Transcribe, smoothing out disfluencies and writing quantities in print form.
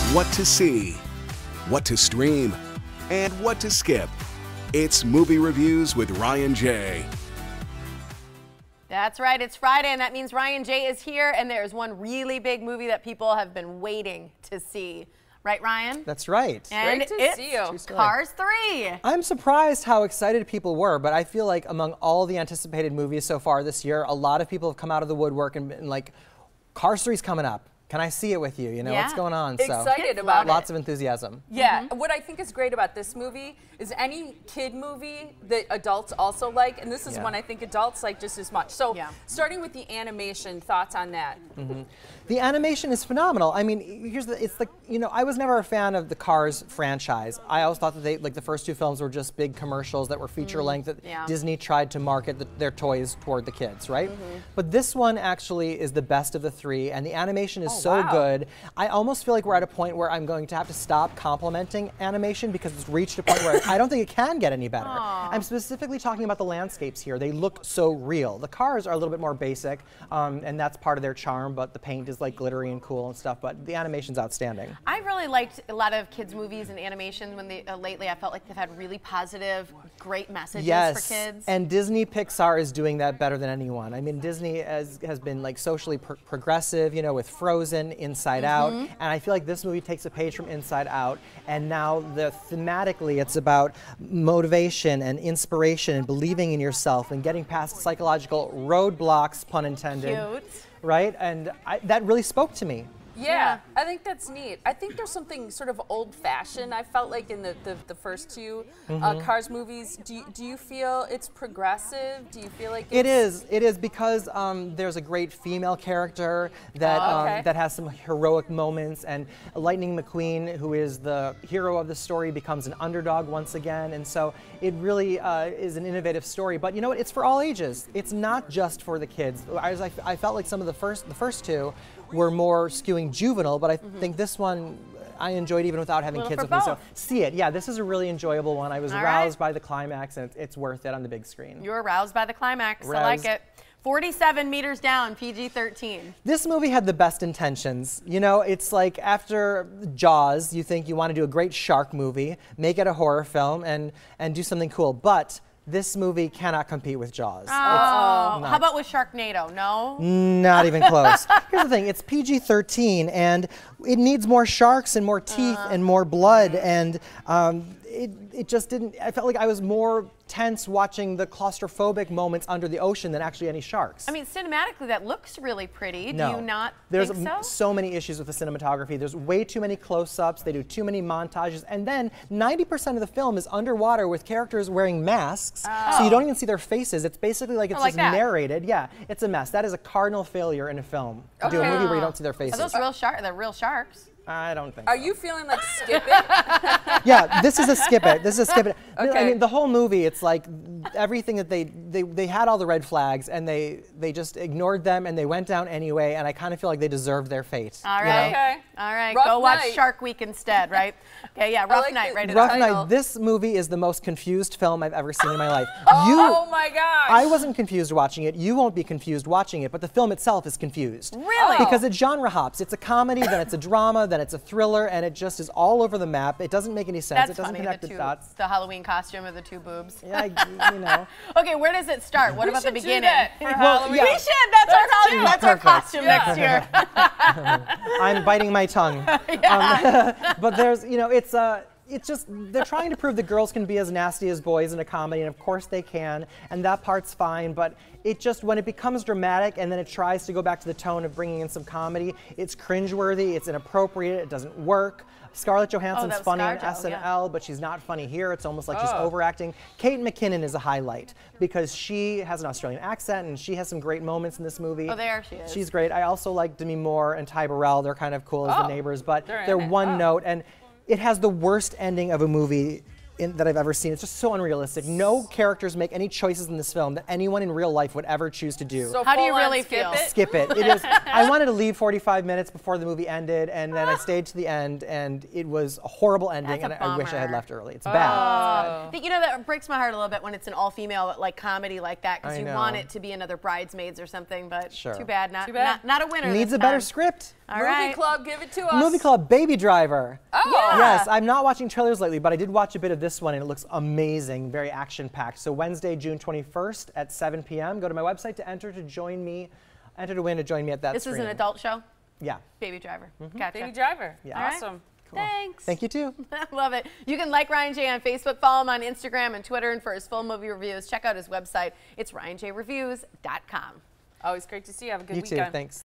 What to see, what to stream, and what to skip. It's Movie Reviews with Ryan J. That's right, it's Friday, and that means Ryan J is here, and there's one really big movie that people have been waiting to see. Right, Ryan? That's right. And Great to see you. Cars 3. I'm surprised how excited people were, but I feel like among all the anticipated movies so far this year, a lot of people have come out of the woodwork and been like, Cars 3's coming up. Can I see it with you? You know, what's going on? Excited about it. Lots of enthusiasm. Yeah, what I think is great about this movie is any kid movie that adults also like, and this is one I think adults like just as much. So starting with the animation, thoughts on that? The animation is phenomenal. I mean, it's like, you know, I was never a fan of the Cars franchise. I always thought that they, like the first two films were just big commercials that were feature length that Disney tried to market their toys toward the kids, right? But this one actually is the best of the three, and the animation is so good. I almost feel like we're at a point where I'm going to have to stop complimenting animation because it's reached a point where I don't think it can get any better. I'm specifically talking about the landscapes here. They look so real. The cars are a little bit more basic, and that's part of their charm, but the paint is like glittery and cool and stuff, but the animation's outstanding. I really liked a lot of kids' movies and animation when they, lately I felt like they've had really positive, great messages for kids. And Disney Pixar is doing that better than anyone. I mean, Disney has been like socially progressive, you know, with Frozen, Inside Out, and I feel like this movie takes a page from Inside Out, and now thematically it's about motivation and inspiration and believing in yourself and getting past psychological roadblocks, pun intended. Cute. Right? And that really spoke to me. Yeah, I think that's neat. I think there's something sort of old-fashioned, I felt like, in the first two Cars movies. Do you feel it's progressive? Do you feel like it's... It is because there's a great female character that that has some heroic moments, and Lightning McQueen, who is the hero of the story, becomes an underdog once again, and so it really is an innovative story. But you know what? It's for all ages. It's not just for the kids. I felt like some of the first two were more skewing juvenile, but I think this one I enjoyed even without having kids with me. So see it. Yeah, this is a really enjoyable one. I was roused by the climax, and it's worth it on the big screen. You were roused by the climax. I like it. 47 meters down, PG-13. This movie had the best intentions. You know, it's like after Jaws, you think you want to do a great shark movie, make it a horror film, and do something cool. But this movie cannot compete with Jaws. How about with Sharknado? No? Not even close. Here's the thing, it's PG-13, and it needs more sharks and more teeth and more blood, and it just didn't, I felt like I was more tense watching the claustrophobic moments under the ocean than actually any sharks. I mean, cinematically, that looks really pretty. No. Do you not think so? There's so many issues with the cinematography. There's way too many close-ups. They do too many montages. And then 90% of the film is underwater with characters wearing masks. So you don't even see their faces. It's basically like it's just narrated. Yeah, it's a mess. That is a cardinal failure in a film. To do a movie where you don't see their faces. Are those real sharks? They're real sharks. I don't think Are you feeling like skip it? Yeah, this is a skip it. This is a skip it. I mean, the whole movie, it's like everything that they had all the red flags, and they just ignored them, and they went down anyway, and I kind of feel like they deserved their fate. All right. You know? All right. Rough Go watch Night. Shark Week instead, right? Okay, yeah, Rough Night, right? Rough Night. This movie is the most confused film I've ever seen in my life. Oh my gosh. I wasn't confused watching it. You won't be confused watching it, but the film itself is confused. Really? Because it genre hops. It's a comedy, then it's a drama, then it's a thriller, and it just is all over the map. It doesn't make any sense. That's it doesn't connect the dots. The Halloween costume of the two boobs. Yeah, you know. Okay, where does it start? What about the beginning? For Halloween. We should. That's our Halloween. That's our costume next year. I'm biting my tongue. But there's, you know, it's just, they're trying to prove that girls can be as nasty as boys in a comedy, and of course they can, and that part's fine, but it just, when it becomes dramatic and then it tries to go back to the tone of bringing in some comedy, it's cringeworthy, it's inappropriate, it doesn't work. Scarlett Johansson's funny on SNL, but she's not funny here. It's almost like she's overacting. Kate McKinnon is a highlight because she has an Australian accent and she has some great moments in this movie. Oh, there she is. She's great. I also like Demi Moore and Ty Burrell. They're kind of cool as the neighbors, but they're one note, and it has the worst ending of a movie that I've ever seen. It's just so unrealistic. No characters make any choices in this film that anyone in real life would ever choose to do. So how do you really feel? Skip it. It is. I wanted to leave 45 minutes before the movie ended, and then I stayed to the end, and it was a horrible ending, and I wish I had left early. It's bad. You know, that breaks my heart a little bit when it's an all-female like comedy like that, because you want it to be another Bridesmaids or something, but too bad, not a winner. Needs a better script. All Movie right. Club, give it to us. Movie Club, Baby Driver. Oh. Yeah. Yes, I'm not watching trailers lately, but I did watch a bit of this one, and it looks amazing, very action-packed. So Wednesday, June 21st at 7 p.m. Go to my website to enter to join me, enter to win to join me at that This is screening. an adult show? Yeah. Baby Driver. Gotcha. Baby Driver. Yeah. All right. Awesome. Thanks. Thank you, too. Love it. You can like Ryan J on Facebook, follow him on Instagram and Twitter, and for his full movie reviews, check out his website. It's ryanjreviews.com. Always great to see you. Have a good You weekend. too. Thanks.